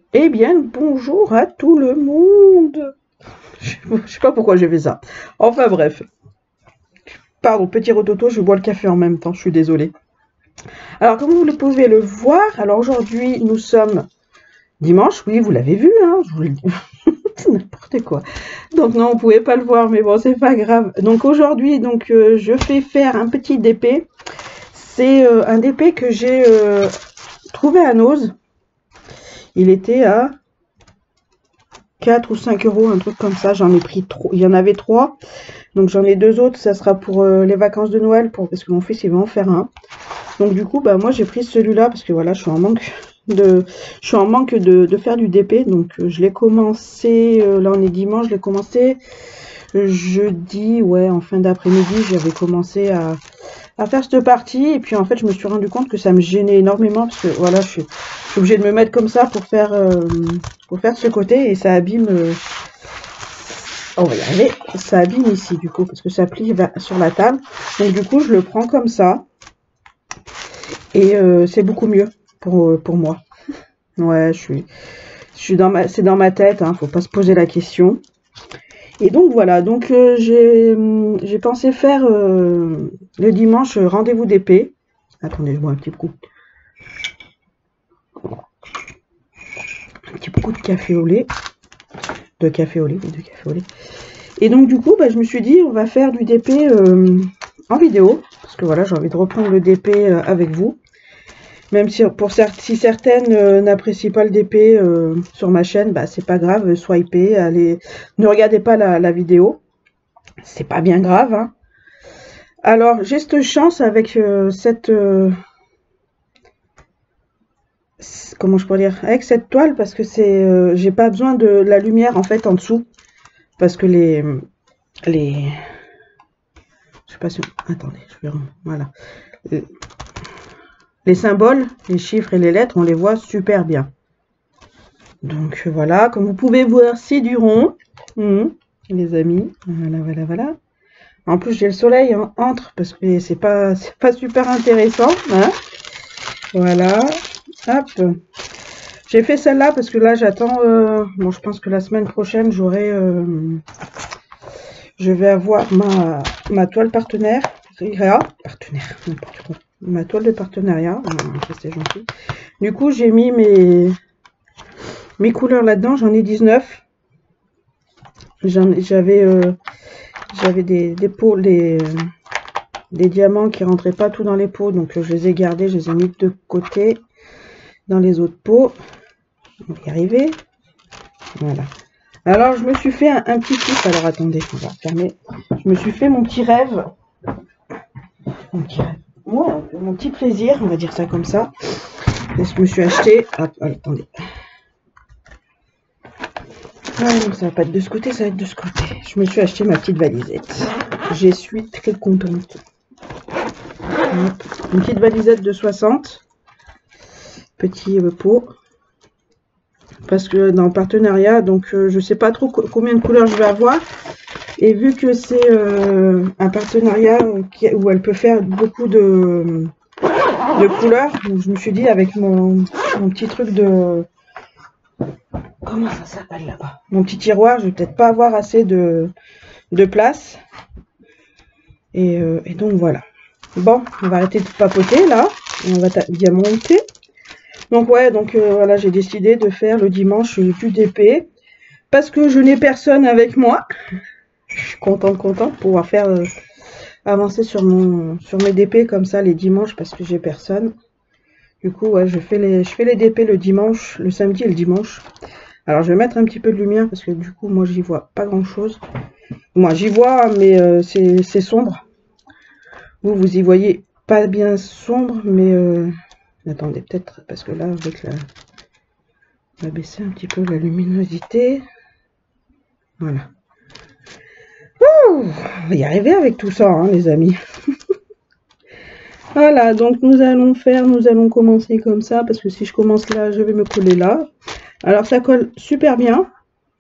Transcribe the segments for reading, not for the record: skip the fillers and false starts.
Eh bien, bonjour à tout le monde. Je sais pas pourquoi j'ai fait ça. Enfin bref. Pardon, petit rototo, je bois le café en même temps, je suis désolée. Alors, comme vous le pouvez le voir, alors aujourd'hui, nous sommes dimanche, oui, vous l'avez vu, hein, je vous le dis. C'est n'importe quoi. Donc non, vous pouvez pas le voir, mais bon, c'est pas grave. Donc aujourd'hui, je fais faire un petit DP. C'est un DP que j'ai trouvé à Nose. Il était à 4 ou 5 euros, un truc comme ça. J'en ai pris trop. Il y en avait 3. Donc j'en ai 2 autres. Ça sera pour les vacances de Noël. Parce que mon fils, il va en faire un. Donc du coup, bah moi, j'ai pris celui-là. Parce que voilà, je suis en manque de faire du DP. Donc je l'ai commencé. Là, on est dimanche. Je l'ai commencé jeudi. Ouais, en fin d'après-midi. J'avais commencé à faire cette partie. Et puis en fait, je me suis rendu compte que ça me gênait énormément. Parce que voilà, je suis obligée de me mettre comme ça pour faire ce côté. Et ça abîme. On va y arriver. Ça abîme ici, du coup, parce que ça plie sur la table. Donc, du coup, je le prends comme ça. Et c'est beaucoup mieux pour moi. Ouais, c'est dans ma tête, hein, faut pas se poser la question. Et donc, voilà. Donc, j'ai pensé faire le dimanche rendez-vous d'épée. Attendez, je bois un petit coup. Un petit coup de café au lait. De café au lait, oui, de café au lait. Et donc, du coup, bah, je me suis dit, on va faire du DP en vidéo. Parce que voilà, j'ai envie de reprendre le DP avec vous. Même si si certaines n'apprécient pas le DP sur ma chaîne, bah c'est pas grave, swipez, allez, ne regardez pas la vidéo, c'est pas bien grave, hein. Alors j'ai cette chance avec comment je pourrais dire, avec cette toile parce que j'ai pas besoin de la lumière en fait en dessous parce que les, je sais pas si, attendez, je vais voilà, les symboles, les chiffres et les lettres, on les voit super bien. Donc voilà, comme vous pouvez voir, c'est du rond, les amis. Voilà, voilà, voilà. En plus, j'ai le soleil entre parce que c'est pas super intéressant. Hein, voilà. Hop. J'ai fait celle-là parce que là, j'attends. Bon, je pense que la semaine prochaine, je vais avoir ma toile partenaire. Partenaire, n'importe quoi. Ma toile de partenariat. Ça, c'est gentil. Du coup, j'ai mis mes couleurs là-dedans. J'en ai 19. J'avais des pots, des diamants qui rentraient pas tout dans les pots, donc je les ai gardés, je les ai mis de côté dans les autres pots. On va y arriver. Voilà. Alors je me suis fait un petit kiff. Alors attendez, on va fermer. Je me suis fait mon petit rêve. Mon petit plaisir, on va dire ça comme ça. Et je me suis acheté. Attendez. Ah non, ça va pas être de ce côté, ça va être de ce côté. Je me suis acheté ma petite valisette. Je suis très contente. Une petite valisette de 60. Petit pot. Parce que dans le partenariat, donc je sais pas trop combien de couleurs je vais avoir. Et vu que c'est un partenariat où elle peut faire beaucoup de couleurs, donc je me suis dit avec mon petit truc de... Comment ça s'appelle là-bas? Mon petit tiroir, je vais peut-être pas avoir assez de place. Et donc voilà. Bon, on va arrêter de papoter là. On va diamanter. Donc ouais, voilà, j'ai décidé de faire le dimanche du DP. Parce que je n'ai personne avec moi. Je suis contente de pouvoir faire avancer sur mes DP comme ça les dimanches parce que j'ai personne. Du coup, ouais, je fais les DP le dimanche, le samedi et le dimanche. Alors, je vais mettre un petit peu de lumière parce que du coup, moi, j'y vois pas grand-chose. Moi, j'y vois, mais c'est sombre. Vous y voyez pas bien sombre, mais attendez, peut-être parce que là, avec on va baisser un petit peu la luminosité. Voilà. Ouh, on va y arriver avec tout ça, hein, les amis. Voilà, donc nous allons commencer comme ça, parce que si je commence là, je vais me coller là. Alors ça colle super bien.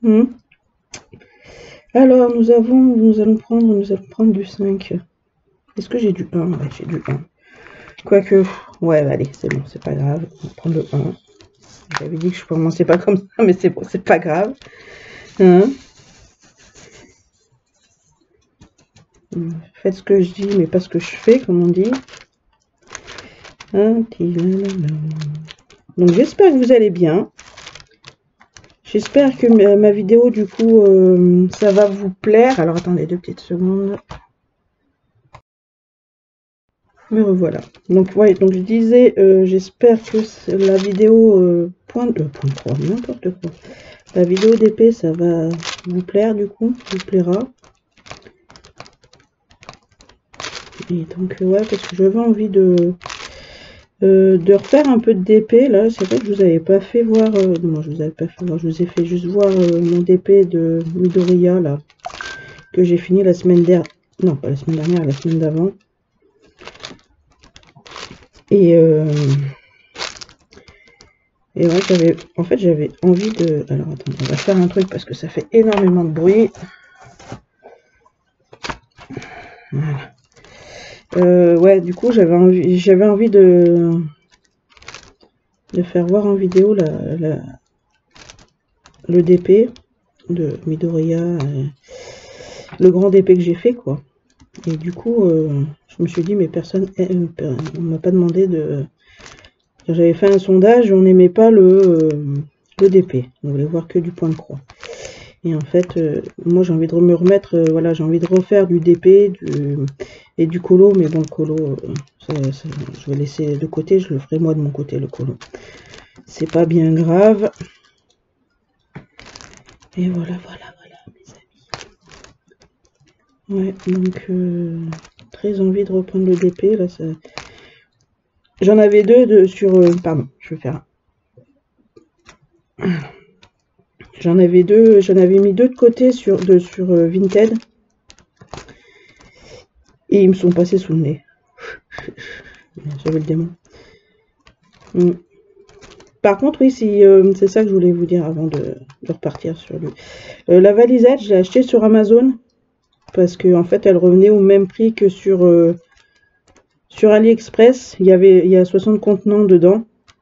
Alors nous allons prendre du 5. Est-ce que j'ai du 1? Ouais, j'ai du 1. Quoique, ouais, allez, c'est bon, c'est pas grave. On va prendre le 1. J'avais dit que je commençais pas comme ça, mais c'est pas grave. Hein? Faites ce que je dis, mais pas ce que je fais, comme on dit. Donc j'espère que vous allez bien. J'espère que ma vidéo, du coup, ça va vous plaire. Alors attendez 2 petites secondes. Me revoilà. Donc ouais, donc je disais, j'espère que la vidéo point 3, n'importe quoi. La vidéo d'épée, ça va vous plaire, du coup, vous plaira. Et donc ouais, parce que j'avais envie de refaire un peu de DP. Là, c'est vrai que je vous avais pas fait voir. Non, je vous avais pas fait voir. Je vous ai fait juste voir mon DP de Midoriya là, que j'ai fini la semaine dernière. Non, pas la semaine dernière, la semaine d'avant. Et ouais, j'avais envie de. Alors attendez, on va faire un truc parce que ça fait énormément de bruit. Voilà. Ouais, du coup, j'avais envie de faire voir en vidéo le DP de Midoriya, le grand DP que j'ai fait, quoi. Et du coup, je me suis dit, mais personne, on m'a pas demandé de. J'avais fait un sondage, on n'aimait pas le DP, on voulait voir que du point de croix. Et en fait, moi j'ai envie de me remettre, voilà, j'ai envie de refaire du DP et du colo, mais bon, le colo, je vais laisser de côté, je le ferai moi de mon côté, le colo. C'est pas bien grave. Et voilà, mes amis. Ouais, donc, très envie de reprendre le DP, là, ça. J'en avais deux sur... pardon, je vais faire... J'en avais mis deux de côté sur Vinted. Et ils me sont passés sous le nez. J'avais le démon. Par contre, oui, c'est ça que je voulais vous dire avant de repartir sur lui. La valisette, je l'ai achetée sur Amazon. Parce que en fait, elle revenait au même prix que sur AliExpress. Il y a 60 contenants dedans.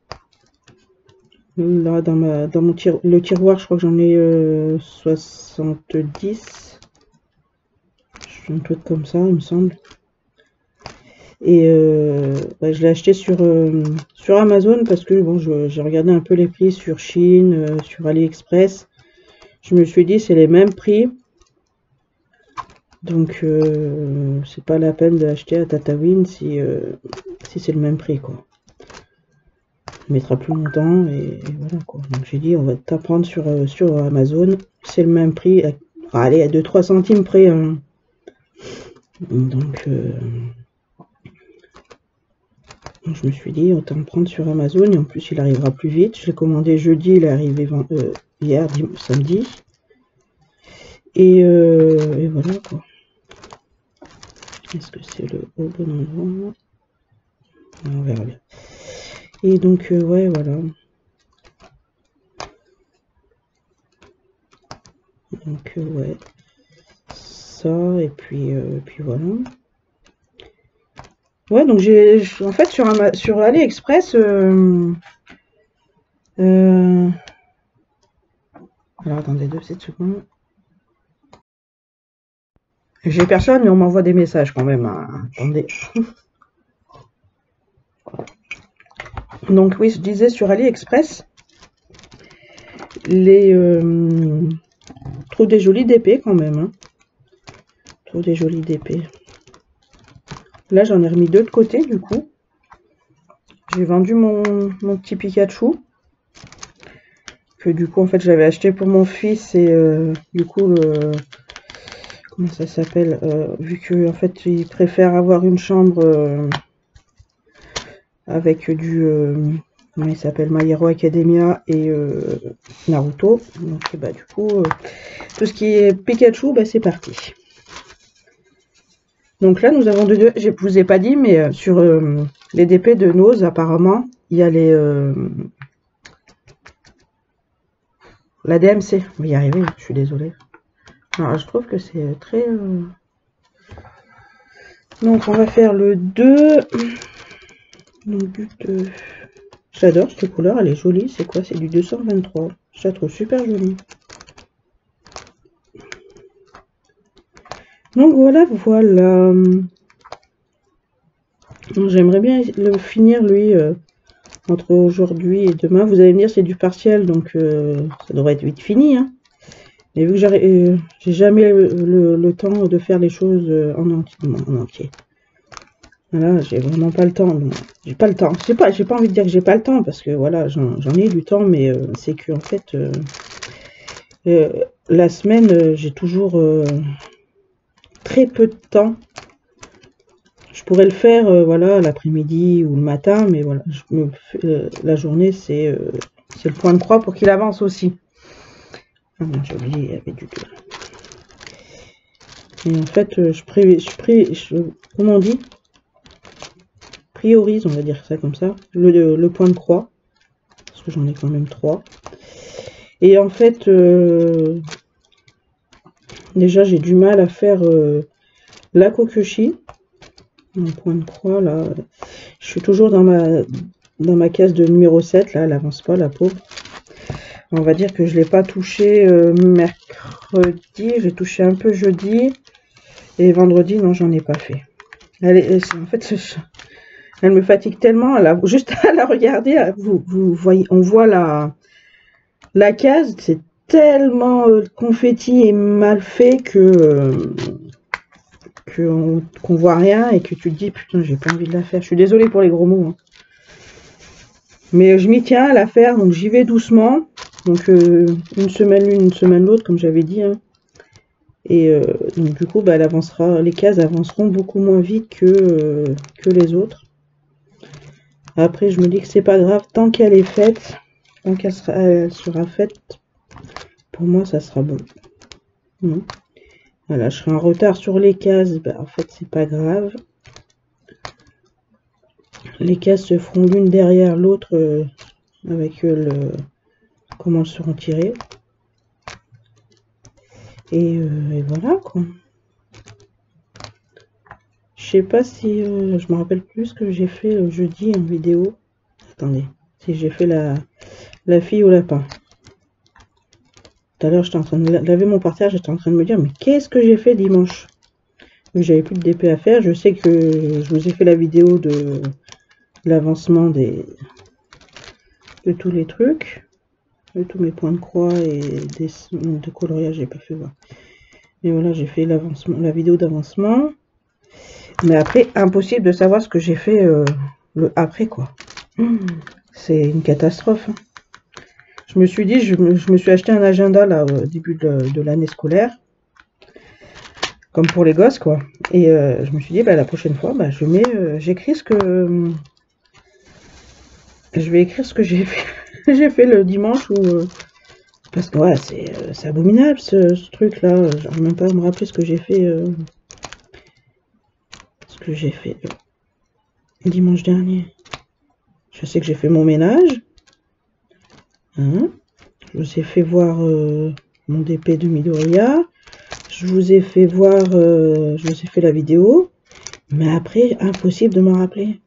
Là, dans le tiroir, je crois que j'en ai 70. Un truc comme ça, il me semble. Et ouais, je l'ai acheté sur Amazon parce que bon, j'ai regardé un peu les prix sur Chine, sur AliExpress. Je me suis dit, c'est les mêmes prix. Donc, c'est pas la peine d'acheter à Tatawin si c'est le même prix, quoi. Il mettra plus longtemps et voilà, quoi. Donc j'ai dit, on va t'apprendre sur Amazon. C'est le même prix. Allez, à 2-3 centimes près. Hein. Donc, je me suis dit, autant le prendre sur Amazon. Et en plus, il arrivera plus vite. Je l'ai commandé jeudi, il est arrivé hier, samedi. Et voilà, quoi. Est-ce que c'est le bon endroit? On verra bien. Et donc, ouais, voilà. Donc, ouais. Ça, et puis voilà. Ouais, donc en fait, sur AliExpress, alors, attendez 2 petites secondes. J'ai personne, mais on m'envoie des messages quand même. Hein. Attendez. Donc oui, je disais sur AliExpress, trouve des jolies DP quand même. Hein. Trouve des jolies DP. Là, j'en ai remis 2 de côté, du coup. J'ai vendu mon petit Pikachu. Que du coup, en fait, j'avais acheté pour mon fils. Et du coup, comment ça s'appelle, vu que en fait, il préfère avoir une chambre avec du... comment il s'appelle, My Hero Academia et Naruto. Donc, bah, du coup, tout ce qui est Pikachu, bah, c'est parti. Donc là, nous avons je vous ai pas dit, mais sur les DP de Nose, apparemment, il y a la DMC. On va y arriver, je suis désolée. Alors, je trouve que c'est très... Donc, on va faire le 2. Donc, J'adore cette couleur, elle est jolie. C'est quoi? C'est du 223. Je la trouve super jolie. Donc voilà, voilà. J'aimerais bien le finir, lui, entre aujourd'hui et demain. Vous allez me dire, c'est du partiel, donc ça devrait être vite fini. Hein. Mais vu que j'ai jamais le temps de faire les choses en entier. Voilà, j'ai vraiment pas le temps. J'ai pas le temps. J'ai pas envie de dire que j'ai pas le temps, parce que voilà, j'en ai du temps, mais c'est que en fait, la semaine, j'ai toujours très peu de temps. Je pourrais le faire, voilà, l'après-midi ou le matin, mais voilà, la journée, c'est le point de croix pour qu'il avance aussi. Ah non, j'ai oublié, il y avait du tout. Et en fait, comment on dit? Priorise, on va dire ça comme ça, le point de croix, parce que j'en ai quand même 3. Et en fait, déjà, j'ai du mal à faire la kokushi. Un point de croix là, je suis toujours dans ma case de numéro 7 là, elle avance pas la pauvre. On va dire que je l'ai pas touché mercredi, j'ai touché un peu jeudi et vendredi non, j'en ai pas fait. En fait elle me fatigue tellement, juste à la regarder, vous voyez, on voit la case, c'est tellement confetti et mal fait qu'on voit rien et que tu te dis putain, j'ai pas envie de la faire. Je suis désolée pour les gros mots, hein. Mais je m'y tiens à la faire, donc j'y vais doucement. Donc une semaine l'une, une semaine l'autre, comme j'avais dit, hein. Et donc du coup, bah, les cases avanceront beaucoup moins vite que les autres. Après, je me dis que c'est pas grave, tant qu'elle est faite, tant qu'elle sera faite, pour moi, ça sera bon. Voilà, je serai en retard sur les cases, bah, en fait, c'est pas grave. Les cases se feront l'une derrière l'autre avec comment elles seront tirées. Et voilà, quoi. Je sais pas si... je me rappelle plus ce que j'ai fait jeudi en vidéo. Attendez, si j'ai fait la fille au lapin. Tout à l'heure, j'étais en train de laver mon parterre, j'étais en train de me dire, mais qu'est-ce que j'ai fait dimanche? J'avais plus de DP à faire. Je sais que je vous ai fait la vidéo de l'avancement de tous les trucs, de tous mes points de croix et de coloriage, j'ai pas fait voir. Mais voilà, j'ai fait la vidéo d'avancement. Mais après, impossible de savoir ce que j'ai fait le après, quoi. C'est une catastrophe. Hein. Je me suis dit, je me suis acheté un agenda là au début de l'année scolaire. Comme pour les gosses, quoi. Et je me suis dit, bah, la prochaine fois, bah, j'écris ce que... je vais écrire ce que j'ai fait. J'ai fait le dimanche où... parce que, ouais, c'est abominable, ce truc-là. J'arrive même pas à me rappeler ce que j'ai fait... dimanche dernier. Je sais que j'ai fait mon ménage. Hein, je vous ai fait voir mon DP de Midoriya. Je vous ai fait voir, je vous ai fait la vidéo, mais après, impossible de m'en rappeler.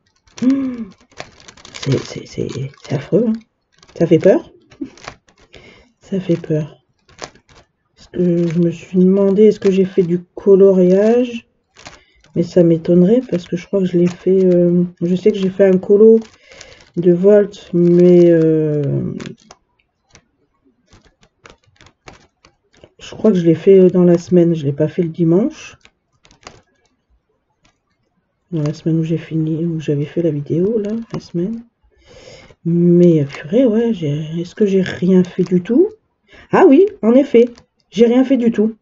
C'est affreux, hein. Ça fait peur. Ça fait peur. Parce que je me suis demandé, est-ce que j'ai fait du coloriage? Mais ça m'étonnerait, parce que je crois que je l'ai fait, je sais que j'ai fait un colo de Volt, mais je crois que je l'ai fait dans la semaine, je l'ai pas fait le dimanche. Dans la semaine où j'ai fini, où j'avais fait la vidéo, là, la semaine. Mais purée, ouais, est-ce que j'ai rien fait du tout? Ah oui, en effet, j'ai rien fait du tout.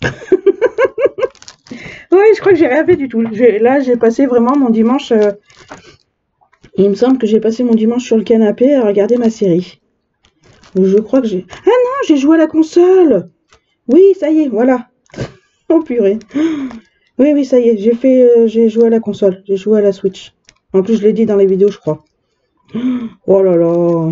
Oui, je crois que j'ai rien fait du tout. Là, j'ai passé vraiment mon dimanche... il me semble que j'ai passé mon dimanche sur le canapé à regarder ma série. Je crois que j'ai... Ah non, j'ai joué à la console! Oui, ça y est, voilà. Oh purée. Oui, ça y est, j'ai joué à la console. J'ai joué à la Switch. En plus, je l'ai dit dans les vidéos, je crois. Oh là là.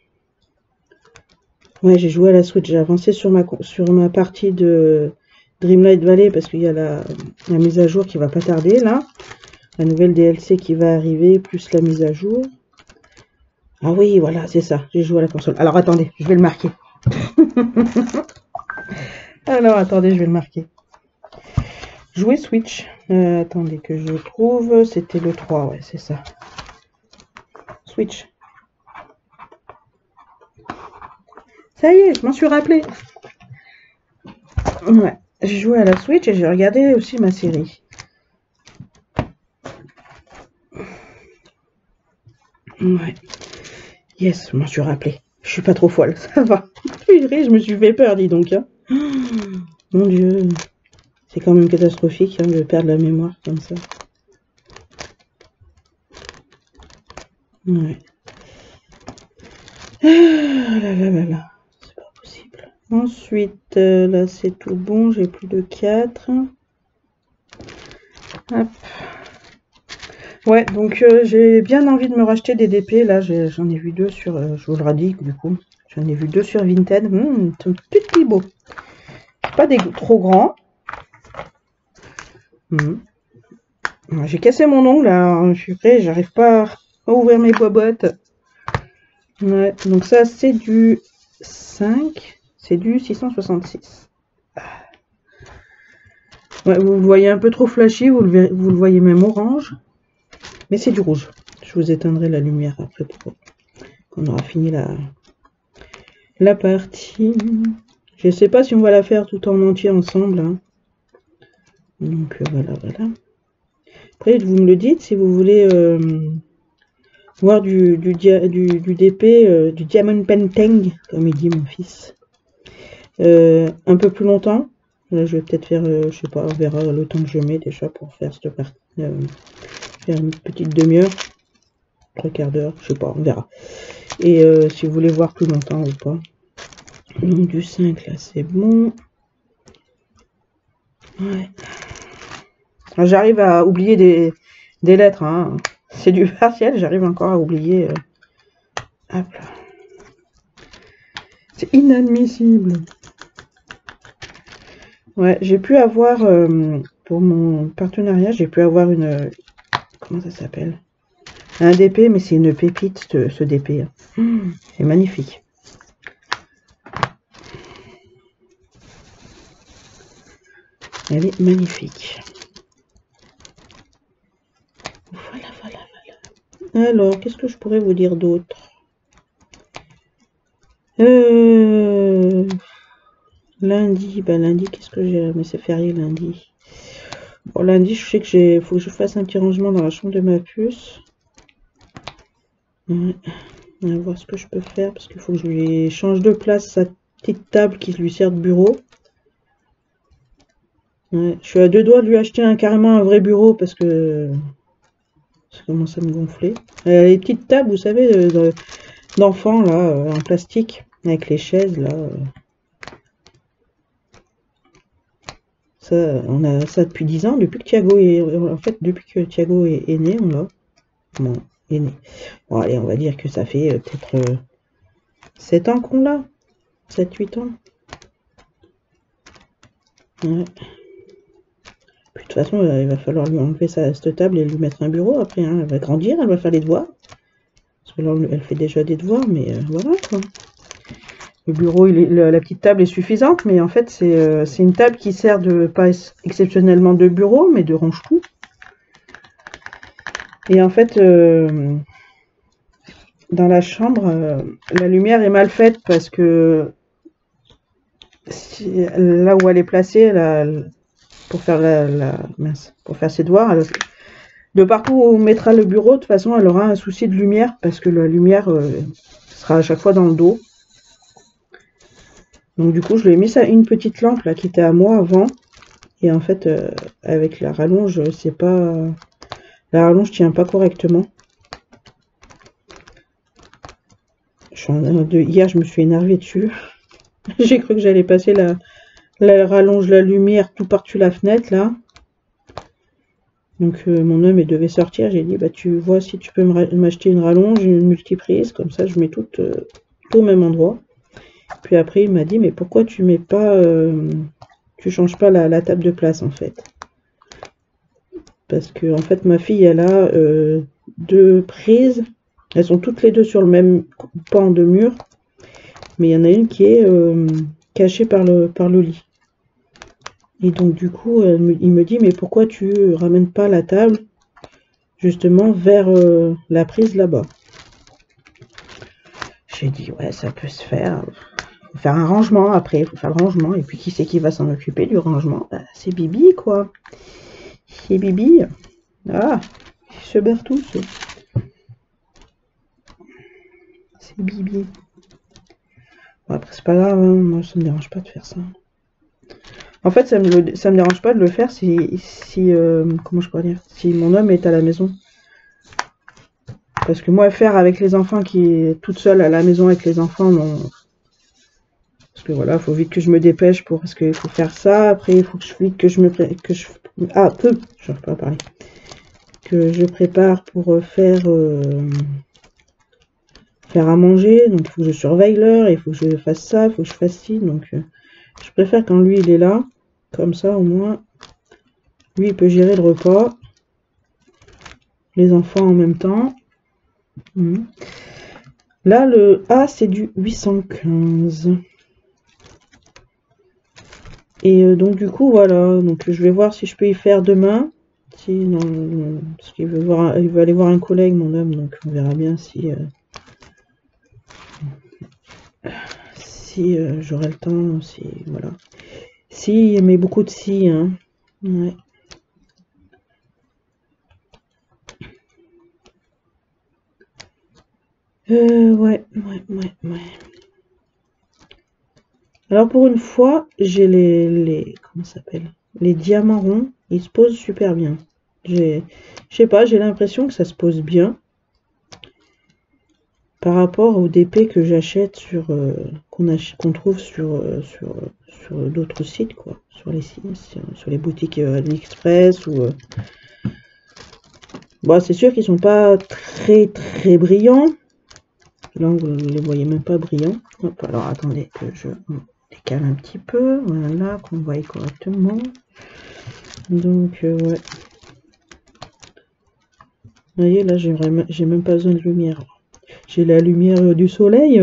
Ouais, j'ai joué à la Switch. J'ai avancé sur ma partie de Dreamlight Valley parce qu'il y a la mise à jour qui va pas tarder, là. La nouvelle DLC qui va arriver, plus la mise à jour. Ah oui, voilà, c'est ça. J'ai joué à la console. Alors attendez, je vais le marquer. Alors attendez, je vais le marquer. Jouer Switch. Attendez que je trouve. C'était le 3, ouais, c'est ça. Switch. Ça y est, je m'en suis rappelé. Ouais, j'ai joué à la Switch et j'ai regardé aussi ma série. Ouais. Yes, je m'en suis rappelé. Je suis pas trop folle, ça va. Je me suis fait peur, dis donc. Hein. Mon Dieu. C'est quand même catastrophique hein, de perdre la mémoire comme ça. Ouais. Ah là là là là. C'est pas possible. Ensuite, là c'est tout bon. J'ai plus de 4. Hop. Ouais, donc j'ai bien envie de me racheter des DP. Là, j'en ai vu 2 sur... je vous le redis, du coup. J'en ai vu 2 sur Vinted. C'est un petit beau. Pas des trop grands. J'ai cassé mon ongle, alors je suis prêt, j'arrive pas à ouvrir mes boîtes. Ouais, donc ça c'est du 5, c'est du 666. Ouais, vous le voyez un peu trop flashy, vous le voyez même orange, mais c'est du rouge. Je vous éteindrai la lumière après pour qu'on aura fini la partie. Je sais pas si on va la faire tout en entier ensemble. Hein. Donc voilà, voilà. Après, vous me le dites si vous voulez voir du DP, du Diamond Painting, comme il dit mon fils. Un peu plus longtemps. Là, je vais peut-être faire, je sais pas, on verra le temps que je mets déjà pour faire cette partie. Faire une petite demi-heure, 3/4 d'heure, je sais pas, on verra. Et si vous voulez voir plus longtemps ou pas. Donc du 5 là, c'est bon. Ouais. J'arrive à oublier des lettres. Hein. C'est du partiel, j'arrive encore à oublier. Hop là. C'est inadmissible. Ouais, j'ai pu avoir, pour mon partenariat, j'ai pu avoir une... comment ça s'appelle? Un DP, mais c'est une pépite, ce DP. C'est magnifique. Elle est magnifique. Voilà, voilà, voilà. Alors, qu'est-ce que je pourrais vous dire d'autre? Lundi, bah lundi, qu'est-ce que j'ai? Mais c'est férié lundi. Bon, lundi, je sais que faut que je fasse un petit rangement dans la chambre de ma puce. Ouais. On va voir ce que je peux faire, parce qu'il faut que je lui change de place sa petite table qui lui sert de bureau. Ouais, je suis à 2 doigts de lui acheter carrément un vrai bureau parce que ça commence à me gonfler. Les petites tables, vous savez, d'enfants là, en plastique, avec les chaises là. Ça, on a ça depuis 10 ans, depuis que Thiago est, en fait, depuis que Thiago est né, on l'a. Bon, est né. Bon, allez, on va dire que ça fait peut-être 7 ans qu'on l'a. 7-8 ans. Ouais. Puis, de toute façon, il va falloir lui enlever cette table et lui mettre un bureau après. Hein. Elle va grandir, elle va faire les devoirs. Parce que là, elle fait déjà des devoirs, mais voilà quoi. Le bureau, la petite table est suffisante, mais en fait, c'est une table qui sert de, pas exceptionnellement de bureau, mais de range-tout. Et en fait, dans la chambre, la lumière est mal faite parce que là où elle est placée, pour faire pour faire ses devoirs, de partout où on mettra le bureau, de toute façon, elle aura un souci de lumière parce que la lumière sera à chaque fois dans le dos. Donc du coup, je lui ai mis ça une petite lampe là qui était à moi avant. Et en fait, avec la rallonge, c'est pas... La rallonge tient pas correctement. Hier, je me suis énervée dessus. J'ai cru que j'allais passer la rallonge, la lumière tout par-dessus la fenêtre là. Donc mon homme il devait sortir. J'ai dit, bah tu vois si tu peux m'acheter une rallonge, une multiprise. Comme ça, je mets tout au même endroit. Puis après, il m'a dit, mais pourquoi tu mets pas... tu changes pas la table de place en fait. Parce que en fait ma fille elle a 2 prises Elles sont toutes les deux sur le même pan de mur. Mais il y en a une qui est cachée par le lit. Et donc du coup, il me dit, mais pourquoi tu ramènes pas la table justement vers la prise là-bas? J'ai dit, ouais, ça peut se faire. Faut faire un rangement après, il faut faire le rangement. Et puis qui c'est qui va s'en occuper du rangement? Bah, c'est Bibi, quoi. C'est Bibi. Ah, il se barre tous. C'est Bibi. Bon, après, c'est pas grave, hein. Moi, ça me dérange pas de faire ça. En fait, ça me dérange pas de le faire si comment je pourrais dire, si mon homme est à la maison. Parce que moi, faire avec les enfants, qui est toute seule à la maison avec les enfants, non. Parce que voilà, il faut vite que je me dépêche parce qu'il faut faire ça. Après, il faut que je peux pas parler. Que je prépare pour faire à manger. Donc, il faut que je surveille l'heure, il faut que je fasse ça, il faut que je fasse ci. Donc, je préfère quand lui, il est là. Comme ça, au moins, lui, il peut gérer le repas. Les enfants en même temps. Là, le A, c'est du 815. Et donc, du coup, voilà. Donc, je vais voir si je peux y faire demain. Parce qu'il veut aller voir un collègue, mon homme. Donc, on verra bien si j'aurai le temps. Voilà. Si, mais beaucoup de si, hein. Ouais. Ouais. Alors pour une fois, j'ai comment ça s'appelle? Les diamants ronds, ils se posent super bien. Je sais pas, j'ai l'impression que ça se pose bien par rapport aux DP que j'achète qu'on trouve sur d'autres sites, quoi, sur les boutiques AliExpress ou bon, c'est sûr qu'ils sont pas très brillants. Là, vous ne les voyez même pas brillants. Hop, alors attendez que je décale un petit peu, voilà, qu'on voit correctement. Donc, ouais. Vous voyez, là, j'ai même pas besoin de lumière. J'ai la lumière du soleil.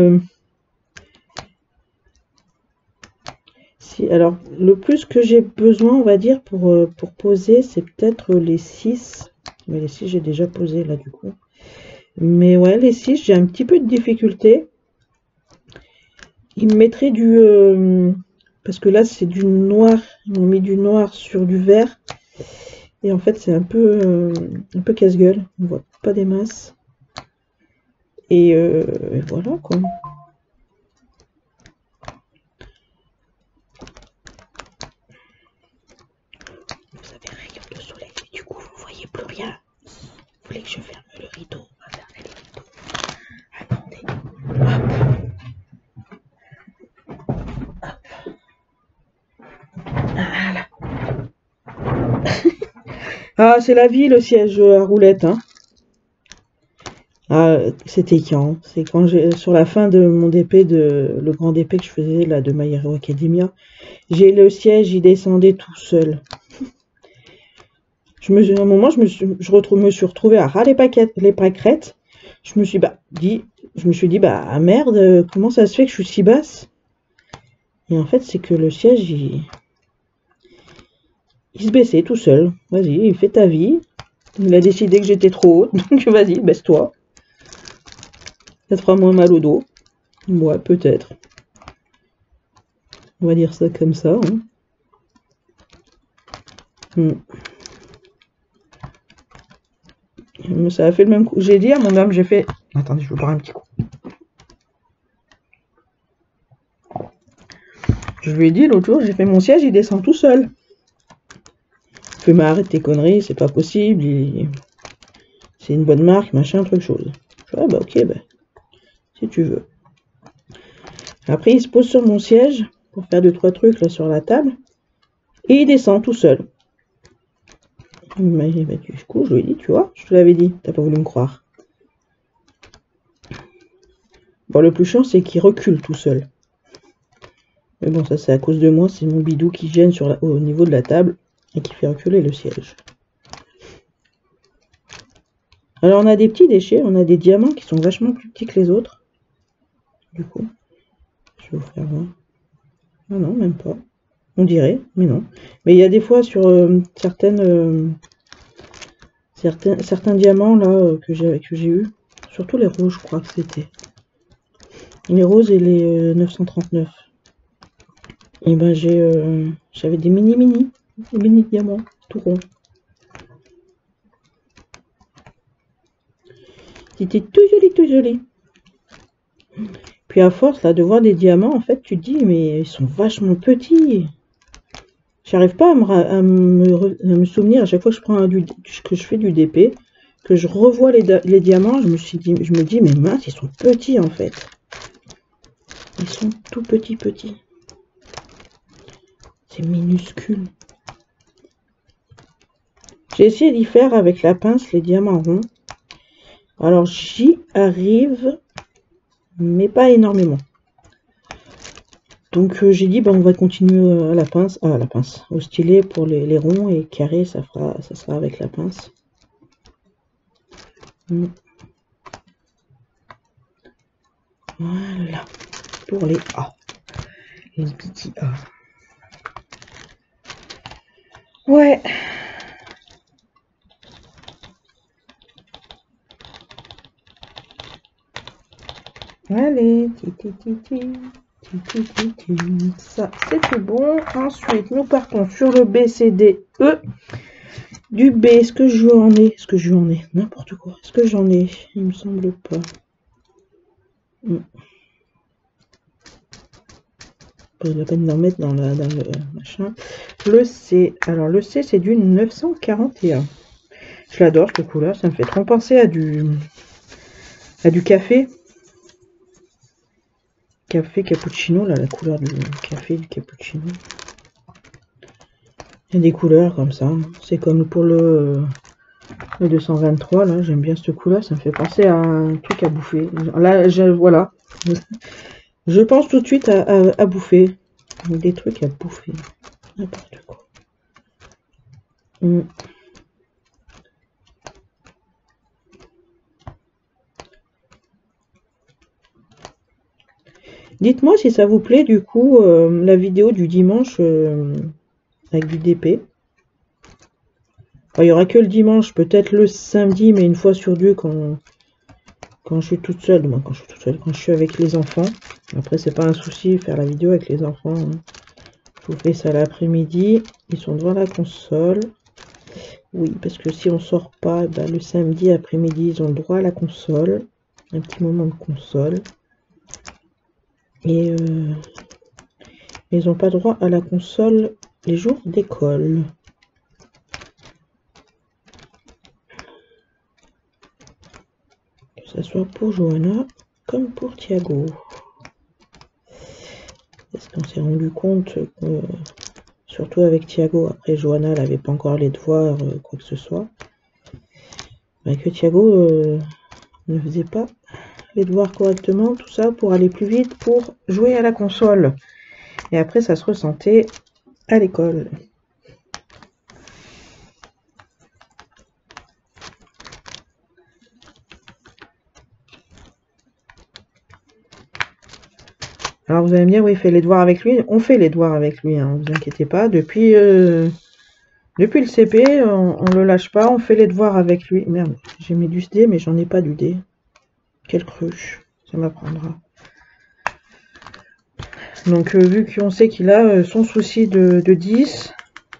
Alors, le plus que j'ai besoin, on va dire, pour poser, c'est peut-être les 6. Mais les 6, j'ai déjà posé, là, du coup. Mais ouais, les 6, j'ai un petit peu de difficulté. Ils me mettraient parce que là, c'est du noir. Ils m'ont mis du noir sur du vert. Et en fait, c'est un peu casse-gueule. On voit pas des masses. Et voilà, quoi. Vous avez un rayon de soleil. Et du coup, vous voyez plus rien. Vous voulez que je ferme le rideau? On va fermer le rideau. Attendez. Hop. Voilà. Ah, c'est la vie, le siège à roulette, hein. Ah, c'était quand? C'est quand sur la fin de mon DP, le grand DP que je faisais, là, de My Hero Academia, le siège, il descendait tout seul. À un moment, je me suis retrouvée à ras les pâquerettes. Je me suis dit, bah, merde, comment ça se fait que je suis si basse? Et en fait, c'est que le siège, il se baissait tout seul. Vas-y, il fait ta vie. Il a décidé que j'étais trop haute, donc vas-y, baisse-toi. Ça te fera moins mal au dos. Ouais, peut-être. On va dire ça comme ça. Hein. Ça a fait le même coup. J'ai dit à mon homme, j'ai fait... Attendez, je vais boire un petit coup. Je lui ai dit l'autre jour, j'ai fait mon siège, il descend tout seul. Je fais, mais arrête tes conneries, c'est pas possible. C'est une bonne marque, machin, truc chose. Je fais, ah bah ok, bah, si tu veux. Après, il se pose sur mon siège pour faire 2-3 trucs là sur la table. Et il descend tout seul. Bah, du coup, je lui ai dit, tu vois, je te l'avais dit, t'as pas voulu me croire. Bon, le plus chiant, c'est qu'il recule tout seul. Mais bon, ça c'est à cause de moi, c'est mon bidou qui gêne au niveau de la table et qui fait reculer le siège. Alors on a des petits déchets, on a des diamants qui sont vachement plus petits que les autres. Du coup, je vais vous faire voir. Ah non, même pas. On dirait, mais non. Mais il y a des fois sur certains diamants là que j'ai eu, surtout les roses, je crois que c'était. Les roses et les 939. Et ben j'avais des mini diamants, tout rond. C'était tout joli. Puis à force là de voir des diamants, en fait, tu te dis mais ils sont vachement petits. J'arrive pas à me souvenir à chaque fois que je fais du DP, que je revois les diamants, je me dis mais mince, ils sont petits en fait. Ils sont tout petits. C'est minuscule. J'ai essayé d'y faire avec la pince les diamants ronds. Alors j'y arrive, mais pas énormément. Donc j'ai dit on va continuer à la pince, au stylet pour les ronds et carrés, ça sera avec la pince. Voilà pour les A, les petits A. Ouais. Allez, ça c'est tout bon. Ensuite, nous partons sur le B, C, D, E. Du B, est-ce que j'en ai n'importe quoi. Est-ce que j'en ai? Il me semble pas. Pas la peine d'en mettre dans le machin. Le C, alors le C c'est du 941. Je l'adore cette couleur, ça me fait trop penser à du café. Café cappuccino, là, la couleur du café du cappuccino. Il y a des couleurs comme ça. C'est comme pour le 223, là, j'aime bien cette couleur, ça me fait penser à un truc à bouffer. Là, voilà. Je pense tout de suite à bouffer. Des trucs à bouffer. N'importe quoi. Dites-moi si ça vous plaît, du coup, la vidéo du dimanche avec du DP. Il n'y aura que le dimanche, peut-être le samedi, mais une fois sur deux quand je suis toute seule. Quand je suis avec les enfants. Après, c'est pas un souci faire la vidéo avec les enfants. Hein. Je vous fais ça l'après-midi. Ils sont devant la console. Oui, parce que si on sort pas, le samedi après-midi, ils ont le droit à la console. Un petit moment de console. Et ils n'ont pas droit à la console les jours d'école. Que ce soit pour Johanna comme pour Thiago. Parce qu'on s'est rendu compte que, surtout avec Thiago, après Johanna, elle n'avait pas encore les devoirs, quoi que ce soit, que Thiago ne faisait pas les devoirs correctement, tout ça pour aller plus vite, pour jouer à la console. Et après, ça se ressentait à l'école. Alors vous allez me dire, oui, fait les devoirs avec lui. On fait les devoirs avec lui, hein, vous inquiétez pas. Depuis le CP, on le lâche pas, on fait les devoirs avec lui. Merde, j'ai mis du dé, mais j'en ai pas du dé. Quelle cruche, ça m'apprendra. Donc vu qu'on sait qu'il a son souci de 10,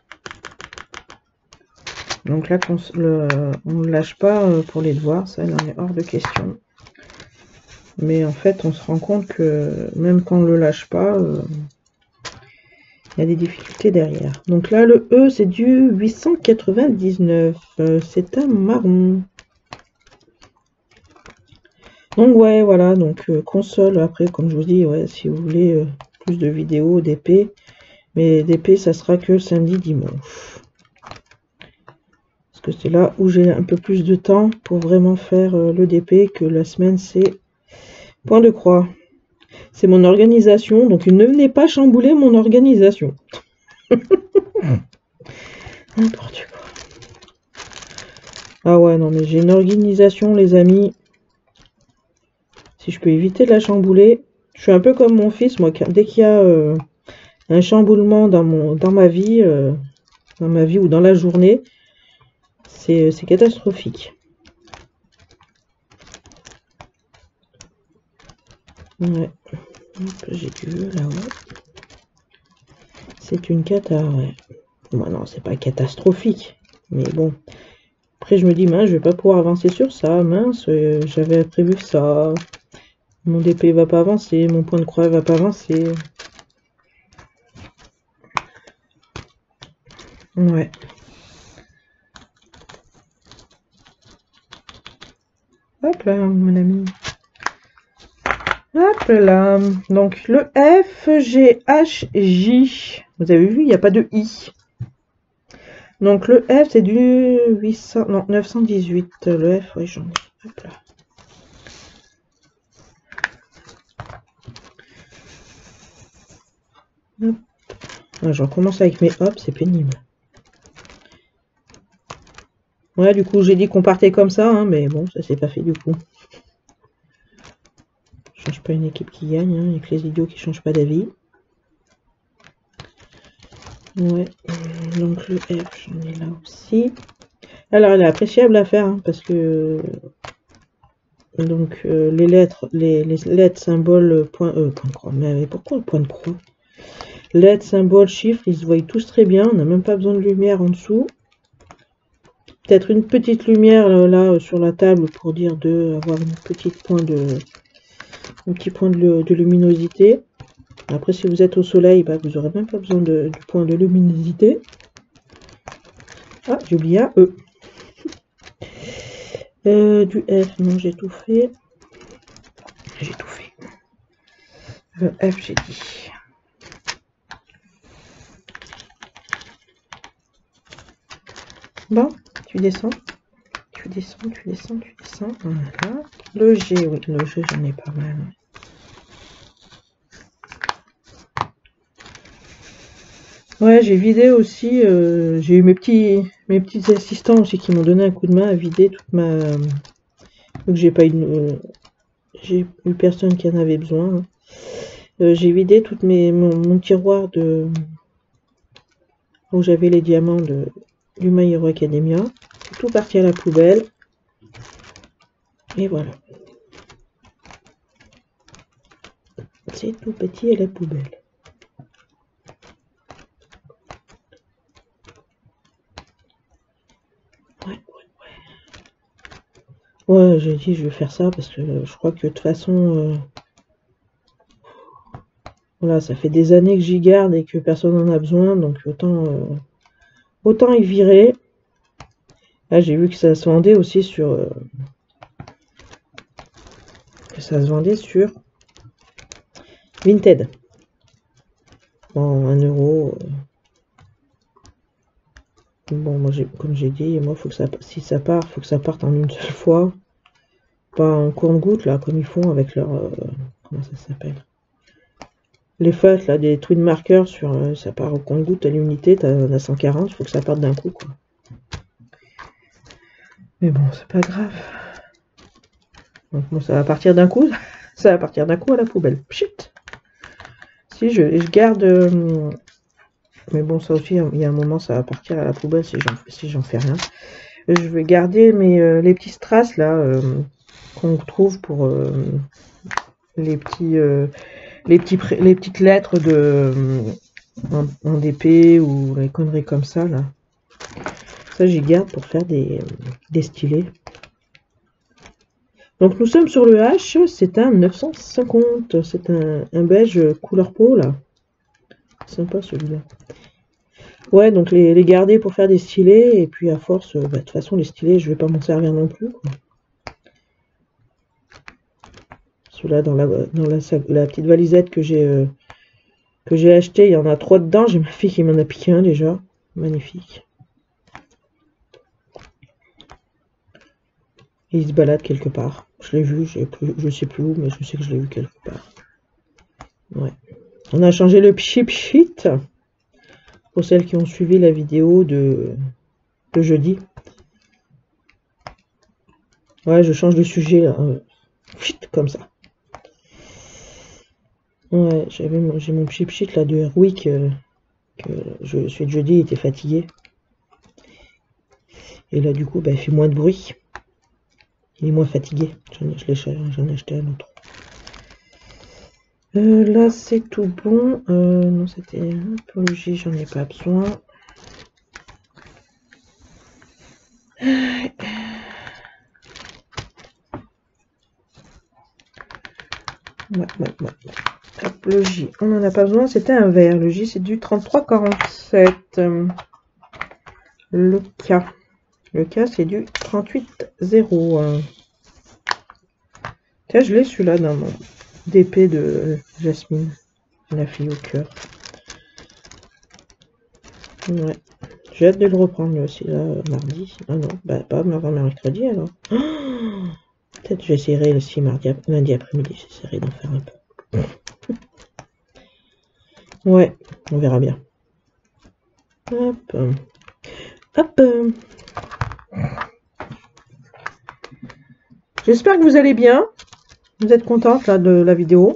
donc là on ne lâche pas pour les devoirs, ça il en est hors de question. Mais en fait on se rend compte que même quand on le lâche pas, il y a des difficultés derrière. Donc là le E c'est du 899, c'est un marron. Donc ouais voilà, donc console après comme je vous dis, ouais, si vous voulez plus de vidéos d'épée, mais d'épée ça sera que samedi dimanche, parce que c'est là où j'ai un peu plus de temps pour vraiment faire le DP, que la semaine c'est point de croix, c'est mon organisation, donc ne venez pas chambouler mon organisation. N'importe quoi. Ah ouais, non, mais j'ai une organisation, les amis. Si je peux éviter de la chambouler. Je suis un peu comme mon fils, moi, dès qu'il y a un chamboulement dans ma vie ou dans la journée, c'est catastrophique. Ouais. J'ai vu là-haut. C'est une cata, ouais. Bon, non, c'est pas catastrophique. Mais bon. Après, je me dis, mince, je vais pas pouvoir avancer sur ça. Mince, j'avais prévu ça. Mon DP va pas avancer. Mon point de croix va pas avancer. Ouais. Hop là, mon ami. Hop là. Donc, le F, G, H, J. Vous avez vu, il n'y a pas de I. Donc, le F, c'est du 800... Non, 918. Le F, oui, j'en ai. Hop là. Hop. Ah, j'en commence avec mes hop, c'est pénible. Ouais, du coup, j'ai dit qu'on partait comme ça, hein, mais bon, ça s'est pas fait du coup. Je change pas une équipe qui gagne, hein, avec les idiots qui changent pas d'avis. Ouais, donc le F, j'en ai là aussi. Alors, elle est appréciable à faire, hein, parce que donc les lettres, les lettres, symboles, point de croix. Mais pourquoi le point de croix? Lettres, symboles, chiffres, ils se voient tous très bien. On n'a même pas besoin de lumière en dessous. Peut-être une petite lumière là sur la table pour dire avoir un petit point de luminosité. Après, si vous êtes au soleil, bah, vous n'aurez même pas besoin du point de luminosité. Ah, j'ai oublié un E. Du F, non, j'ai tout fait. J'ai tout fait. Le F, j'ai dit. Bon, tu descends. Tu descends, tu descends, tu descends. Voilà. Le G, oui, le G, j'en ai pas mal. Ouais, j'ai vidé aussi. J'ai eu mes petits assistants aussi qui m'ont donné un coup de main à vider toute ma. Donc j'ai pas eu. J'ai eu personne qui en avait besoin. Hein. J'ai vidé toute mon tiroir de où j'avais les diamants du My Hero Academia. C'est tout parti à la poubelle. Et voilà. C'est tout petit à la poubelle. Ouais, j'ai dit je vais faire ça parce que je crois que de toute façon, voilà, ça fait des années que j'y garde et que personne n'en a besoin, donc autant y virer. Là, j'ai vu que ça se vendait aussi sur... Vinted. Bon, 1 euro. Bon, moi, comme j'ai dit, moi, faut que ça, si ça part, faut que ça parte en une seule fois. Pas en compte-gouttes, là, comme ils font avec leur... comment ça s'appelle? Les feutres, là, des twin markers, ça part au compte-gouttes à l'unité, t'en as 140, il faut que ça parte d'un coup, quoi. Mais bon, c'est pas grave. Donc, bon, ça va partir d'un coup. Ça va partir d'un coup à la poubelle. Pchit. Si je garde... mais bon, ça aussi, il y a un moment, ça va partir à la poubelle si j'en fais rien. Je vais garder les petits strass, là, qu'on trouve pour les petites lettres en DP ou les conneries comme ça, là. Ça, j'y garde pour faire des stylés. Donc, nous sommes sur le H, c'est un 950. C'est un beige couleur peau, là. Sympa, celui-là. Ouais, donc les garder pour faire des stylés, et puis à force, de toute façon, les stylés, je vais pas m'en servir non plus, quoi. Ceux-là, dans la petite valisette que j'ai acheté, il y en a 3 dedans. J'ai ma fille qui m'en a piqué un déjà. Magnifique. Et il se balade quelque part. Je l'ai vu, je sais plus où, mais je sais que je l'ai vu quelque part. Ouais. On a changé le pchit pchit. Pour celles qui ont suivi la vidéo de jeudi. Ouais, je change de sujet là. Comme ça. Ouais, j'ai mon pchit là de Airwick que celui de jeudi était fatigué. Et là du coup bah, il fait moins de bruit. Il est moins fatigué. J'en ai acheté un autre. Là c'est tout bon. Non, c'était pour le J, j'en ai pas besoin. Ouais. Hop, le J, on n'en a pas besoin, c'était un vert. Le J, c'est du 33,47. Le K. Le K, c'est du 38,0. Tiens, je l'ai celui-là dans mon DP de Jasmine, la fille au cœur. Ouais. J'ai hâte de le reprendre lui aussi, là, mardi. Ah non, bah pas avant mercredi alors. Oh, peut-être j'essaierai aussi lundi après-midi, j'essaierai d'en faire un peu. Ouais, on verra bien. Hop. Hop. J'espère que vous allez bien. Vous êtes contente là de la vidéo.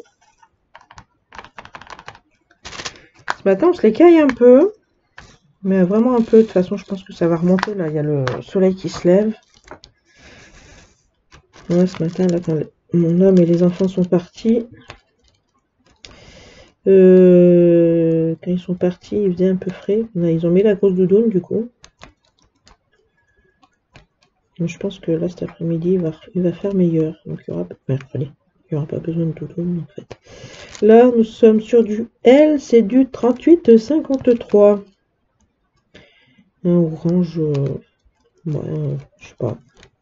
Ce matin, on se les caille un peu. Mais vraiment un peu. De toute façon, je pense que ça va remonter. Là, il y a le soleil qui se lève. Ouais, ce matin, là, quand mon homme et les enfants sont partis. Quand ils sont partis, il faisait un peu frais. Là, ils ont mis la grosse doudoune du coup. Donc, je pense que là, cet après-midi, il va faire meilleur. Donc, il y aura mercredi. Il n'y aura pas besoin de doudoune en fait. Là, nous sommes sur du L, c'est du 38,53. Un orange, ouais, je sais pas.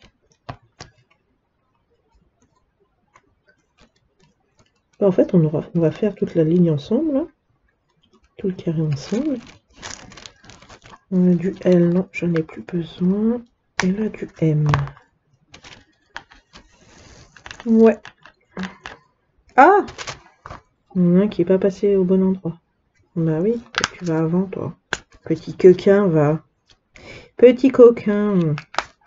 En fait, on va faire toute la ligne ensemble, là. Tout le carré ensemble. On a du L, non, j'en ai plus besoin. Et là, du M. Ouais. Ah! Il y en a un qui n'est pas passé au bon endroit. Bah oui, tu vas avant, toi. Petit coquin, va. Petit coquin.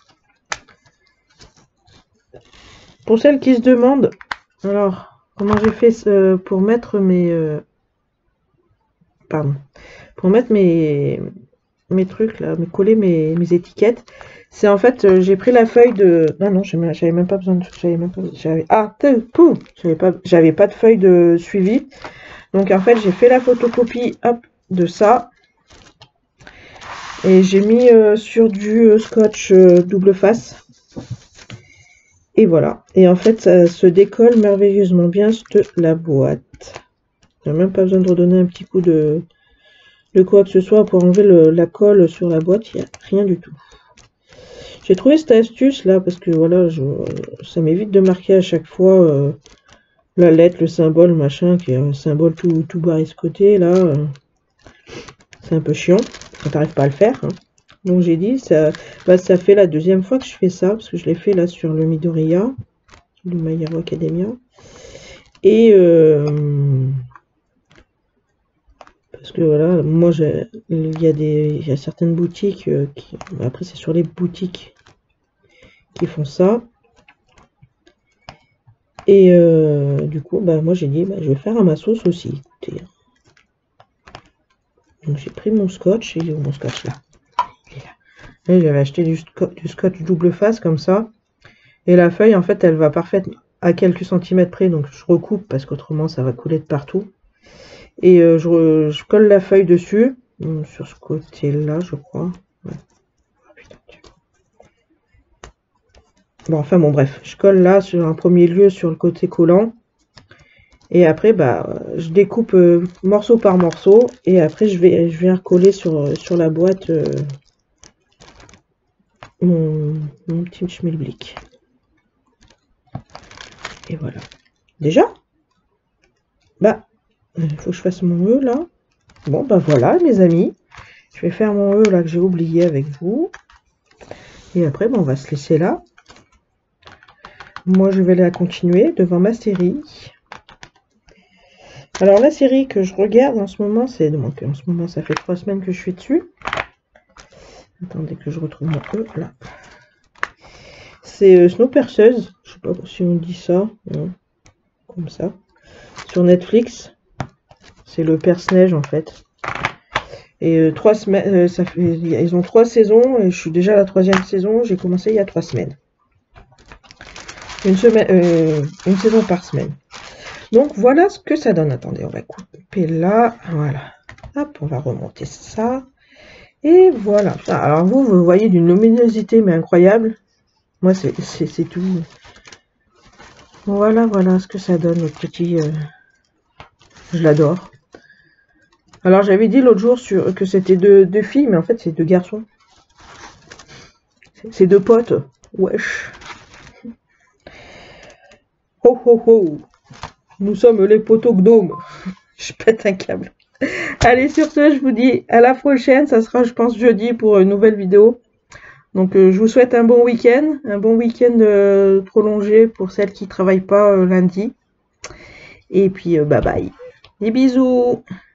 Pour celles qui se demandent, alors, comment j'ai fait pour mettre mes... pardon. Pour mettre mes trucs, là, coller mes étiquettes, c'est en fait, j'ai pris la feuille de... Non, j'avais même pas besoin de... J'avais pas de feuille de suivi. Donc, en fait, j'ai fait la photocopie, hop, de ça. Et j'ai mis sur du scotch double face. Et voilà. Et en fait, ça se décolle merveilleusement bien la boîte. J'ai même pas besoin de redonner un petit coup de quoi que ce soit pour enlever la colle sur la boîte. Il n'y a rien du tout. J'ai trouvé cette astuce là parce que voilà, ça m'évite de marquer à chaque fois la lettre, le symbole, machin, qui est un symbole tout barré ce côté là. C'est un peu chiant quand t'arrives pas à le faire. Hein. Donc j'ai dit, ça fait la deuxième fois que je fais ça, parce que je l'ai fait là sur le Midoriya, du My Hero Academia. Et parce que voilà, moi il y a certaines boutiques après c'est sur les boutiques qui font ça. Et du coup, bah moi j'ai dit, je vais faire à ma sauce aussi. Écoutez. Donc j'ai pris mon scotch, il est où mon scotch là? J'avais acheté du scotch double face comme ça. Et la feuille, en fait, elle va parfaite à quelques centimètres près. Donc je recoupe parce qu'autrement, ça va couler de partout. Et je colle la feuille dessus. Sur ce côté-là, je crois. Ouais. Oh, putain, bon, enfin bon, bref. Je colle là, sur un premier lieu, sur le côté collant. Et après, je découpe morceau par morceau. Et après, je viens recoller sur la boîte mon petit schmilblick. Et voilà. Déjà, il faut que je fasse mon E là. Bon, voilà, mes amis. Je vais faire mon E là que j'ai oublié avec vous. Et après, on va se laisser là. Moi, je vais la continuer devant ma série. Alors, la série que je regarde en ce moment, c'est... Donc, en ce moment, ça fait 3 semaines que je suis dessus. Attendez que je retrouve mon E là. c'est Snow Perceuse. Je sais pas si on dit ça. Non. Comme ça. Sur Netflix. C'est le perce-neige en fait. Et 3 semaines, ça fait, ils ont 3 saisons et je suis déjà à la 3e saison. J'ai commencé il y a 3 semaines. Une saison par semaine. Donc voilà ce que ça donne. Attendez, on va couper là. Voilà. Hop, on va remonter ça. Et voilà. Alors vous voyez d'une luminosité mais incroyable. Moi c'est tout. Voilà, voilà ce que ça donne, notre petit. Je l'adore. Alors j'avais dit l'autre jour que c'était deux filles, mais en fait c'est 2 garçons. C'est 2 potes. Wesh. Ho ho ho. Nous sommes les potos gnomes. Je pète un câble. Allez, sur ce, je vous dis à la prochaine. Ça sera, je pense, jeudi pour une nouvelle vidéo. Donc je vous souhaite un bon week-end. Un bon week-end prolongé pour celles qui ne travaillent pas lundi. Et puis bye bye. Des bisous.